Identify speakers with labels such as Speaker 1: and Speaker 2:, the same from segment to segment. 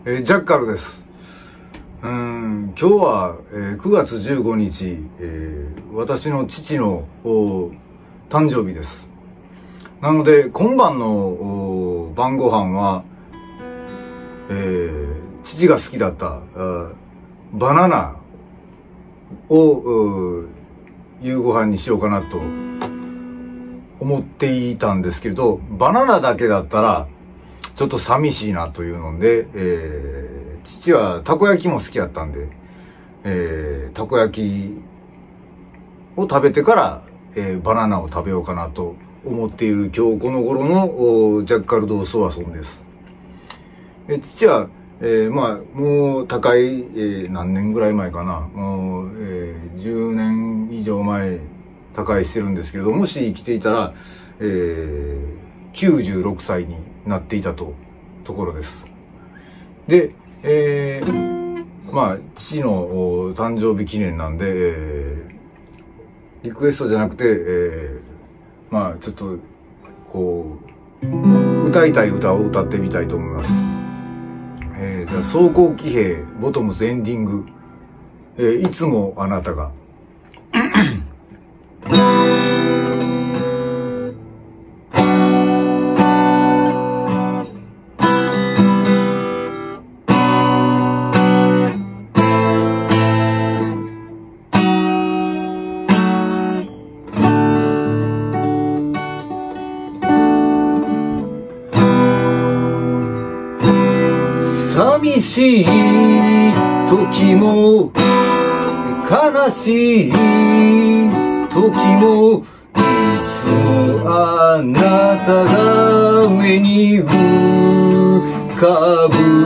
Speaker 1: ジャッカルです。今日は、9月15日、私の父の誕生日です。なので、今晩の晩ご飯は、父が好きだったバナナを夕ご飯にしようかなと思っていたんですけれど、バナナだけだったらちょっと寂しいなというので、父はたこ焼きも好きだったんで、たこ焼きを食べてから、バナナを食べようかなと思っている今日この頃のジャッカルド・ソワソンです。父は、もう高い、何年ぐらい前かな、もう、10年以上前他界してるんですけれど、もし生きていたら、96歳になっていたところです。で、父の誕生日記念なんで、リクエストじゃなくて、ちょっとこう歌いたい歌を歌ってみたいと思います。じゃあ装甲騎兵ボトムズエンディング、いつもあなたが寂しい時も悲しい時もいつもあなたが目に浮かぶ。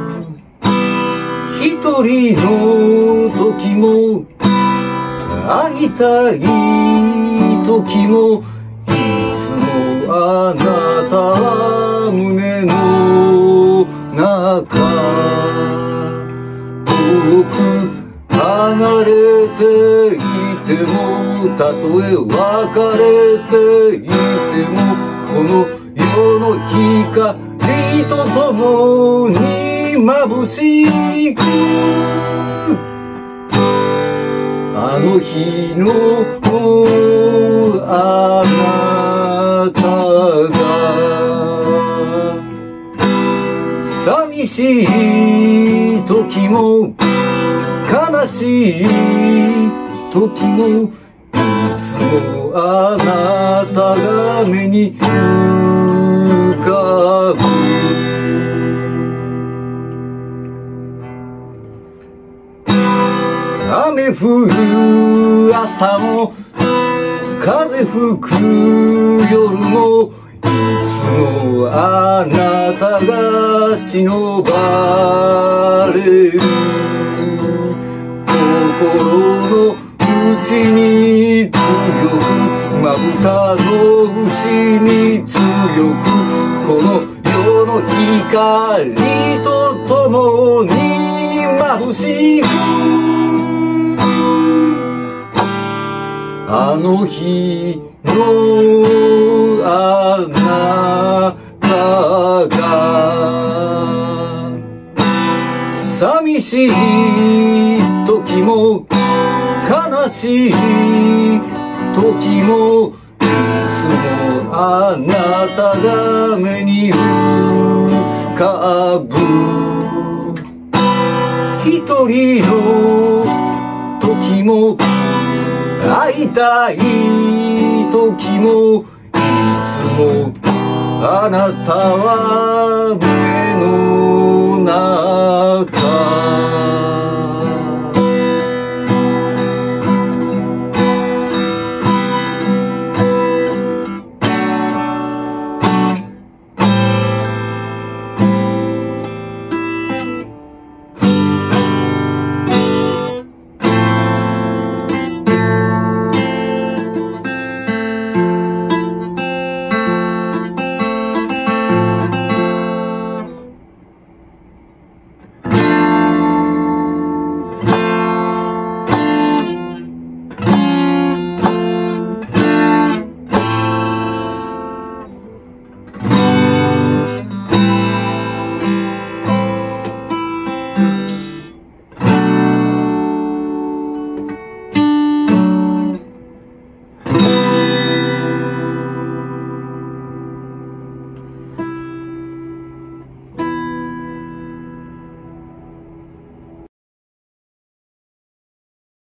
Speaker 1: 一人の時も会いたい時もいつもあなたは胸の中遠く離れていてもたとえ別れていてもこの世の光とともに眩しくあの日のあなたが寂しい時も悲しい時もいつもあなたが目に浮かぶ。雨降る朝も風吹く夜もいつもあなたが忍ばれる。心の内に強くまぶたの内に強くこの世の光とともに眩しくあの日のあなたが寂しい時も悲しい時もいつもあなたが目に浮かぶ。一人の時も会いたい時もいつもあなたは目の中